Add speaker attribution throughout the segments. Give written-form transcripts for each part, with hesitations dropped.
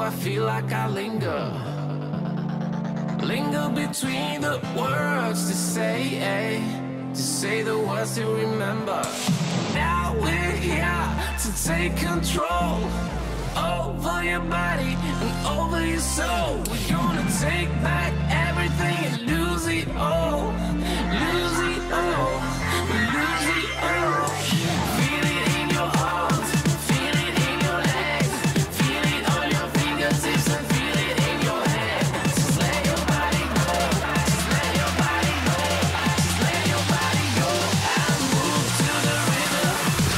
Speaker 1: I feel like I linger? Linger between the words to say the words to remember. Now we're here to take control over your body and over your soul. We're gonna take back everything and lose it all. Lose it all. Lose it all. Feel it in your arms, feel it in your legs, feel it on your fingertips and feel it in your head. Just let your body go, just let your body go, just let your body go and move to the rhythm.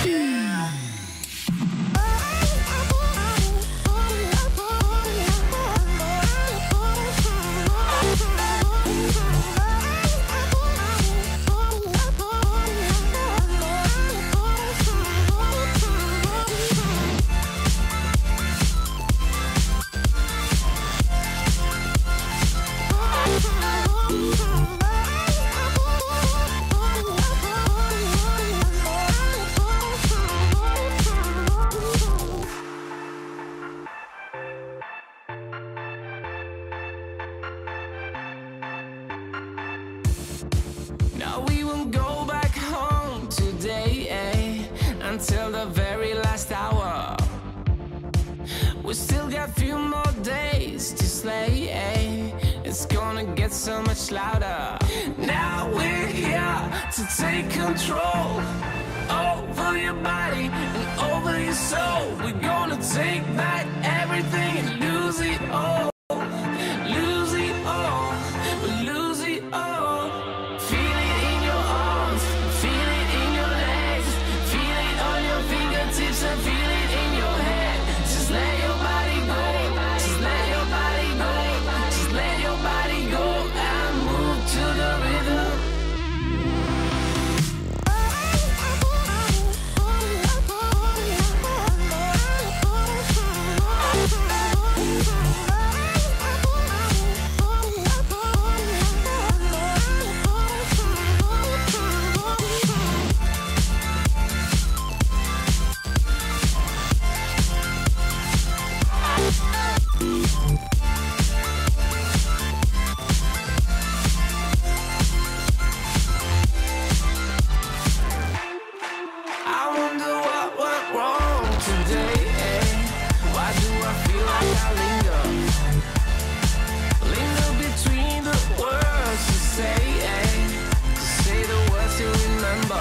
Speaker 1: Now we won't go back home today, until the very last hour. We still got few more days to slay, it's gonna get so much louder. Now we're here to take control over your body and over your soul. We're gonna take back everything and lose it all. Lose it all, lose it all. Feel it in your arms, feel it in your legs, feel it on your fingertips and feel it in your head. Just let your body go, just let your body go, just let your body go and move to the rhythm. I wonder what went wrong today, Why do I feel like I linger? Linger between the words to say the words to remember.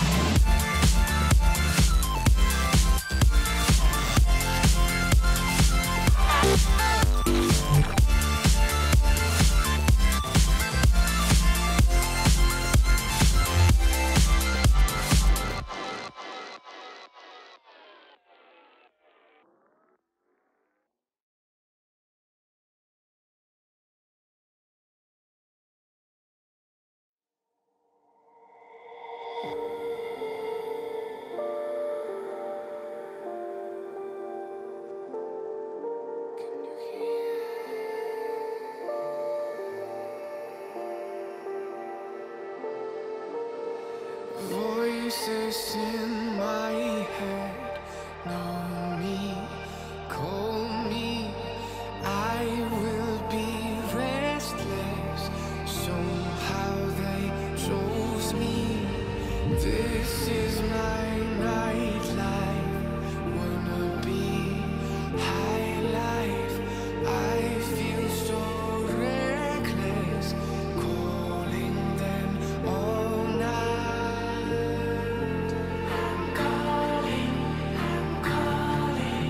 Speaker 1: Voices in my head know me, call me. I will be restless. Somehow they chose me. This is my nightlife. Wanna be high life. I feel so reckless, calling them all night. I'm calling, I'm calling.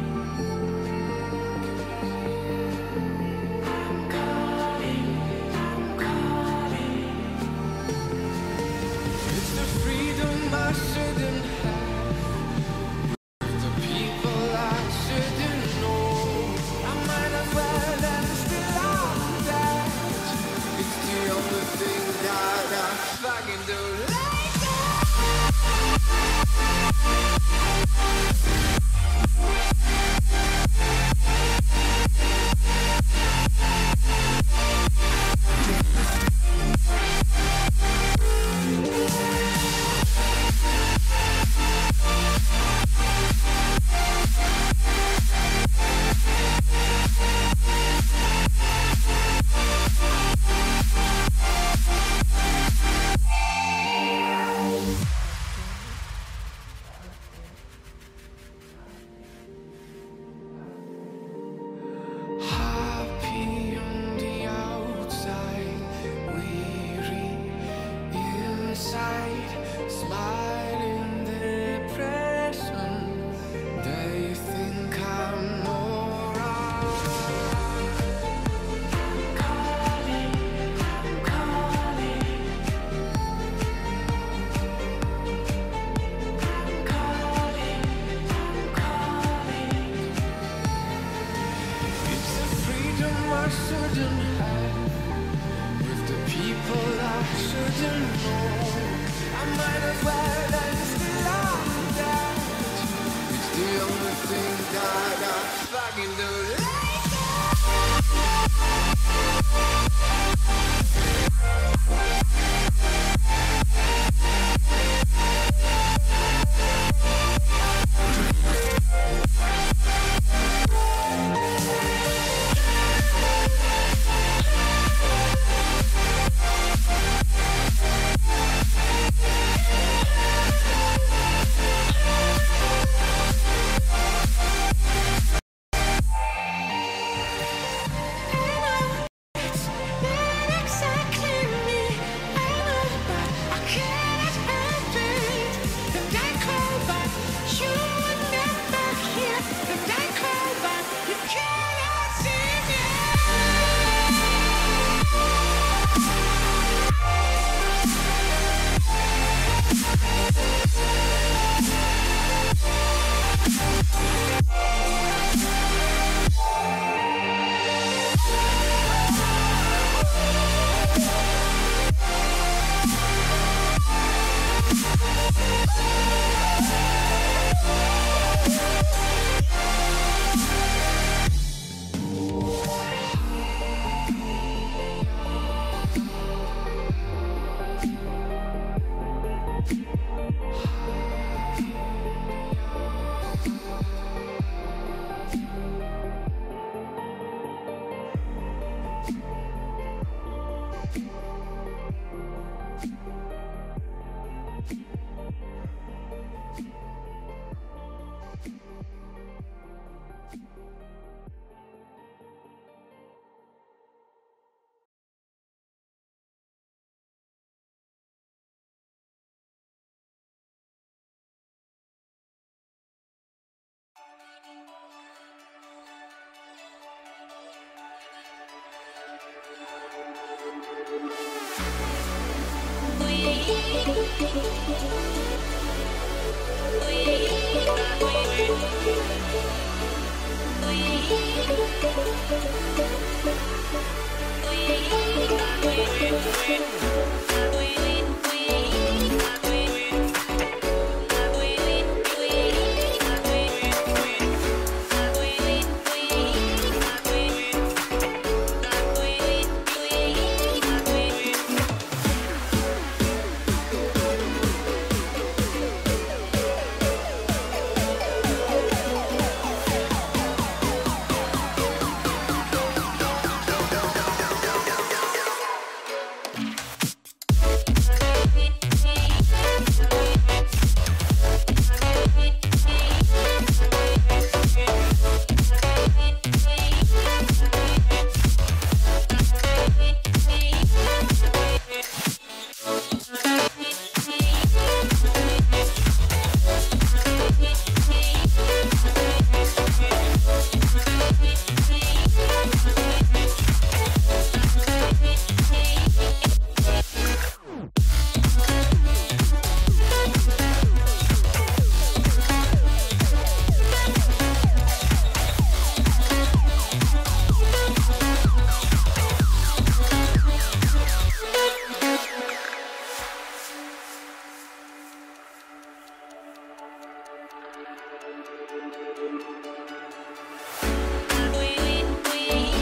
Speaker 1: I'm calling, I'm calling. It's the freedom I shouldn't have.